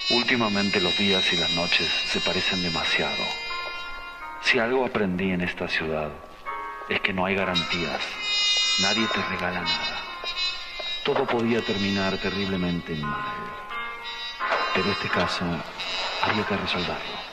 Últimamente los días y las noches se parecen demasiado. Si algo aprendí en esta ciudad es que no hay garantías. Nadie te regala nada. Todo podía terminar terriblemente mal. Pero este caso había que resolverlo.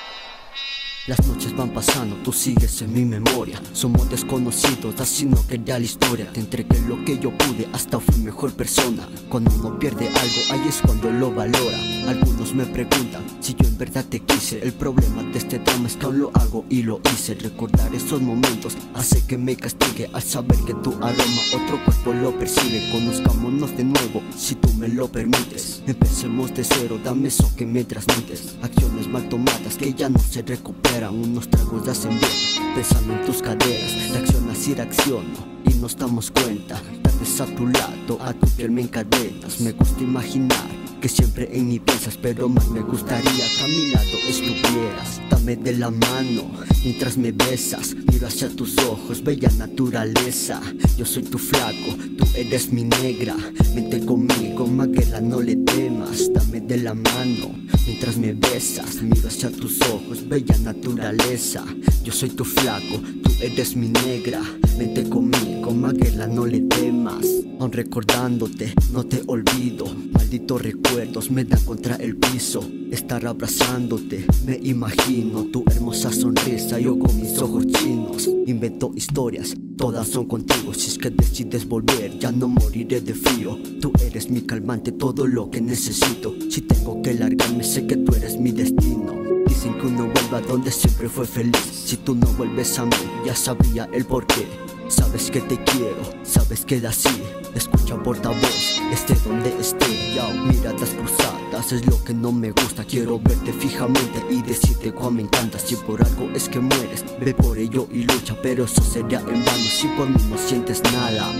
Las noches van pasando, tú sigues en mi memoria. Somos desconocidos, así no quería la historia. Te entregué lo que yo pude, hasta fui mejor persona. Cuando uno pierde algo, ahí es cuando lo valora. Algunos me preguntan si yo en verdad te quise. El problema de este drama es que aún lo hago y lo hice. Recordar esos momentos hace que me castigue al saber que tu aroma otro cuerpo lo percibe. Conozcámonos de nuevo, si tú me lo permites. Empecemos de cero, dame eso que me transmites. Acciones mal tomadas que ya no se recuperan. Unos tragos ya hacen bien, pensando en tus caderas. Reaccionas y reacciono y nos damos cuenta. Tal vez a tu lado, a tu piel me encadenas. Me gusta imaginar que siempre en mí piensas, pero más me gustaría que a mi lado estuvieras. Dame de la mano mientras me besas. Miro hacia tus ojos, bella naturaleza. Yo soy tu flaco, tú eres mi negra. Vente conmigo, Maguela, no le temas. Dame de la mano mientras me besas. Miro hacia tus ojos, bella naturaleza. Yo soy tu flaco, tú eres mi negra. Vente conmigo, Maguela, no le temas. Aún recordándote, no te olvido. Malditos recuerdos me dan contra el piso. Estar abrazándote, me imagino tu hermosa sonrisa, yo con mis ojos chinos. Invento historias, todas son contigo. Si es que decides volver, ya no moriré de frío. Tú eres mi calmante, todo lo que necesito. Si tengo que largarme, sé que tú eres mi destino. Dicen que uno vuelva a donde siempre fue feliz. Si tú no vuelves a mí, ya sabría el porqué. Sabes que te quiero, sabes que así. Escucha portavoz, esté donde esté. Ya miradas cruzadas es lo que no me gusta. Quiero verte fijamente y decirte cuán me encanta. Si por algo es que mueres, ve por ello y lucha. Pero eso sería en vano si por mí no sientes nada.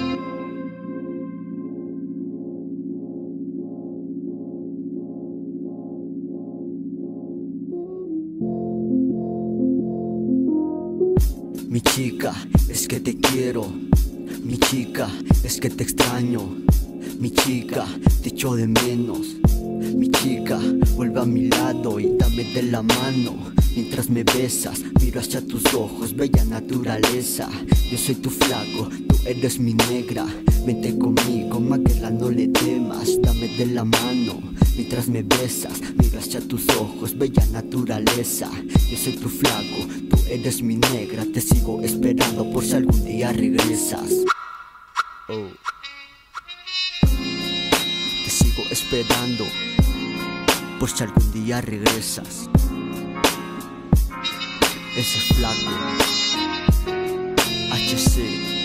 Mi chica, es que te quiero. Mi chica, es que te extraño. Mi chica, te echo de menos. Mi chica, vuelve a mi lado y dame de la mano mientras me besas. Miro hacia tus ojos, bella naturaleza. Yo soy tu flaco, tú eres mi negra. Vente conmigo, Maguela, no le temas. Dame de la mano mientras me besas. Miro hacia tus ojos, bella naturaleza. Yo soy tu flaco, tú eres mi negra. Te sigo esperando por si algún día regresas. Te sigo esperando por si algún día regresas. Ese flaco HC.